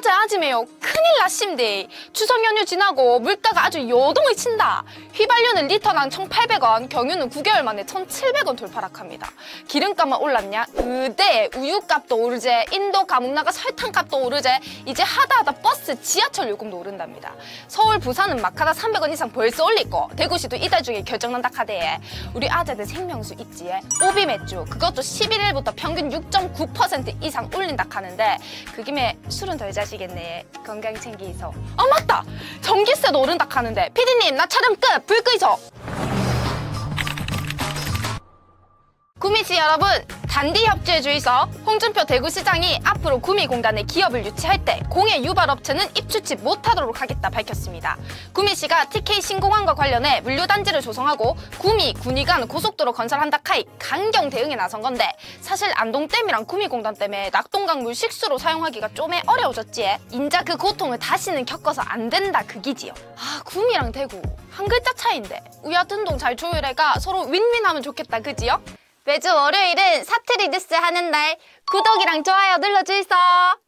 어제 아침에요 큰일 났심디. 추석 연휴 지나고 물가가 아주 요동을 친다. 휘발유는 리터당 1,800원, 경유는 9개월 만에 1,700원 돌파락합니다. 기름값만 올랐냐? 으대 우유값도 오르제, 인도 감옥 나가 설탕값도 오르제, 이제 하다하다 버스, 지하철 요금도 오른답니다. 서울, 부산은 막하다 300원 이상 벌써 올리고, 대구시도 이달 중에 결정난다 카대에. 우리 아재들 생명수 있지에 오비 맥주 그것도 11일부터 평균 6.9% 이상 올린다 하는데, 그 김에 술은 덜 자시겠네. 건강 챙기소. 아 맞다! 전기세도 오른다 하는데, 피디님 나 촬영 끝! 불 끄이소! 구미시 여러분, 단디 협조해 주이소. 홍준표 대구시장이 앞으로 구미공단에 기업을 유치할 때 공해 유발업체는 입주치 못하도록 하겠다 밝혔습니다. 구미시가 TK 신공항과 관련해 물류단지를 조성하고 구미, 군위 간 고속도로 건설한다 카이 강경 대응에 나선 건데, 사실 안동댐이랑 구미공단 때문에 낙동강물 식수로 사용하기가 좀 어려워졌지에 인자 그 고통을 다시는 겪어서 안 된다 그기지요. 아, 구미랑 대구 한 글자 차이인데 우야등동 잘 조율해가 서로 윈윈하면 좋겠다 그지요? 매주 월요일은 사투리 뉴스 하는 날, 구독이랑 좋아요 눌러주이소.